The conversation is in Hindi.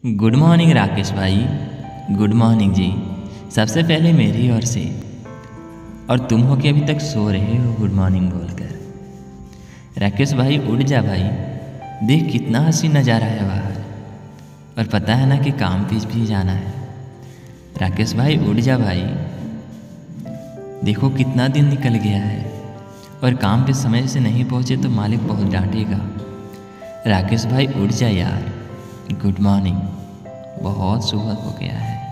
गुड मॉर्निंग राकेश भाई। गुड मॉर्निंग जी। सबसे पहले मेरी ओर से। और तुम हो कि अभी तक सो रहे हो गुड मॉर्निंग बोलकर। राकेश भाई उठ जा भाई, देख कितना हंसी नज़ारा है बाहर। और पता है ना कि काम पे भी जाना है। राकेश भाई उठ जा भाई, देखो कितना दिन निकल गया है और काम पे समय से नहीं पहुँचे तो मालिक बहुत डांटेगा। राकेश भाई उठ जा यार, गुड मॉर्निंग, बहुत सुबह हो गया है।